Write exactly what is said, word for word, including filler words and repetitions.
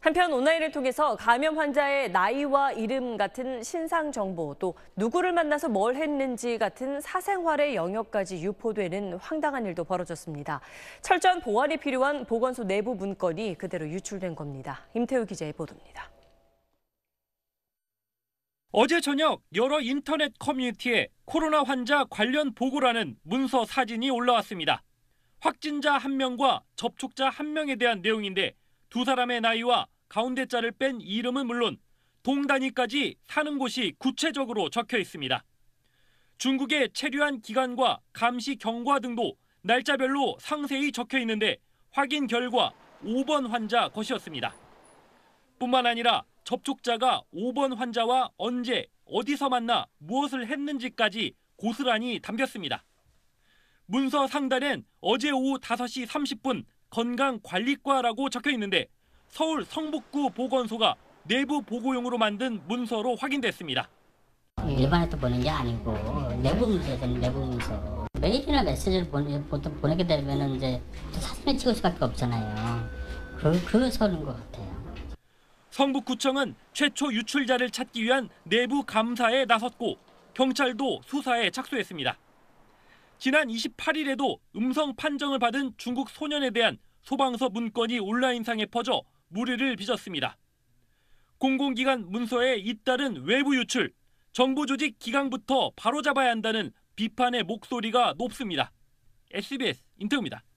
한편 온라인을 통해서 감염 환자의 나이와 이름 같은 신상 정보, 또 누구를 만나서 뭘 했는지 같은 사생활의 영역까지 유포되는 황당한 일도 벌어졌습니다. 철저한 보안이 필요한 보건소 내부 문건이 그대로 유출된 겁니다. 임태우 기자의 보도입니다. 어제 저녁 여러 인터넷 커뮤니티에 코로나 환자 관련 보고라는 문서 사진이 올라왔습니다. 확진자 한 명과 접촉자 한 명에 대한 내용인데 두 사람의 나이와 가운데 자를 뺀 이름은 물론 동 단위까지 사는 곳이 구체적으로 적혀 있습니다. 중국에 체류한 기간과 감시 경과 등도 날짜별로 상세히 적혀 있는데 확인 결과 오 번 환자 것이었습니다. 뿐만 아니라 접촉자가 오 번 환자와 언제, 어디서 만나 무엇을 했는지까지 고스란히 담겼습니다. 문서 상단엔 어제 오후 다섯 시 삼십 분 건강관리과라고 적혀 있는데 서울 성북구 보건소가 내부 보고용으로 만든 문서로 확인됐습니다. 일반에서 보낸 게 아니고 내부 문서잖아요, 내부 문서. 메일이나 메시지를 보내, 보통 보내게 되면 이제 사진을 찍을 수밖에 없잖아요. 그, 그래서 그런 것 같아요. 성북구청은 최초 유출자를 찾기 위한 내부 감사에 나섰고 경찰도 수사에 착수했습니다. 지난 이십팔 일에도 음성 판정을 받은 중국 소년에 대한 소방서 문건이 온라인상에 퍼져 물의를 빚었습니다. 공공기관 문서에 잇따른 외부 유출, 정부 조직 기강부터 바로잡아야 한다는 비판의 목소리가 높습니다. 에스비에스 임태우입니다.